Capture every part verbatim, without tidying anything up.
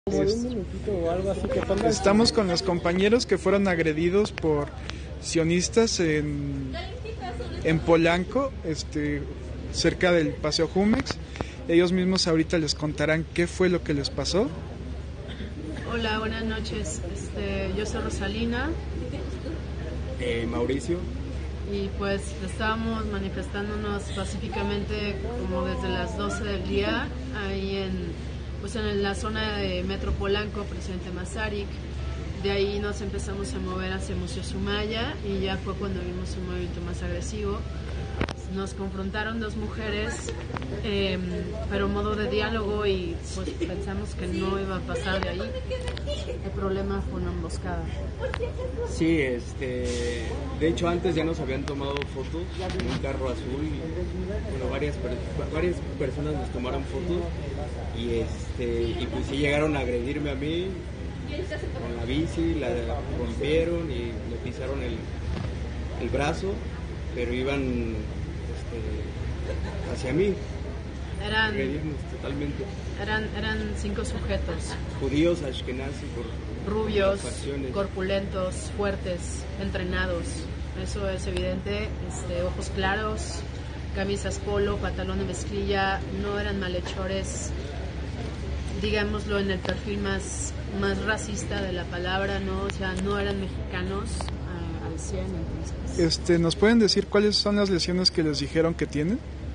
Estamos con los compañeros que fueron agredidos por sionistas en, en Polanco, este, cerca del Paseo Jumex. Ellos mismos ahorita les contarán qué fue lo que les pasó. Hola, buenas noches. Este, yo soy Rosalina. Eh, Mauricio. Y pues estábamos manifestándonos pacíficamente como desde las doce del día ahí en, pues en la zona de Metro Polanco, Presidente Masaryk. De ahí nos empezamos a mover hacia Museo Sumaya y ya fue cuando vimos un movimiento más agresivo. Nos confrontaron dos mujeres, eh, pero en modo de diálogo, y pues pensamos que no iba a pasar de ahí. El problema fue una emboscada. Sí, este, de hecho antes ya nos habían tomado fotos en un carro azul y bueno, varias, varias personas nos tomaron fotos y, este, y pues sí llegaron a agredirme a mí con la bici, la rompieron y me pisaron el, el brazo, pero iban hacia mí, eran, agredirnos totalmente. Eran, eran cinco sujetos. Judíos, ashkenazi, por rubios, corpulentos, fuertes, entrenados. Eso es evidente. Este, ojos claros, camisas polo, pantalón de mezclilla. No eran malhechores, digámoslo en el perfil más, más racista de la palabra, ¿no? O sea, no eran mexicanos a, al cien. Entonces. Este, ¿nos pueden decir cuáles son las lesiones que les dijeron que tienen?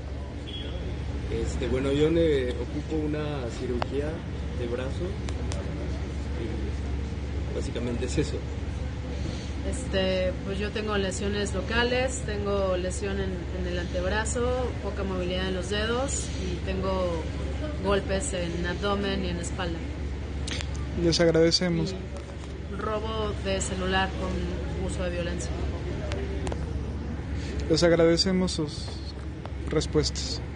Este, bueno, yo me ocupo una cirugía de brazo y básicamente es eso. Este, pues yo tengo lesiones locales, tengo lesión en, en el antebrazo, poca movilidad en los dedos y tengo golpes en abdomen y en espalda. Les agradecemos. Y robo de celular con uso de violencia. Les agradecemos sus respuestas.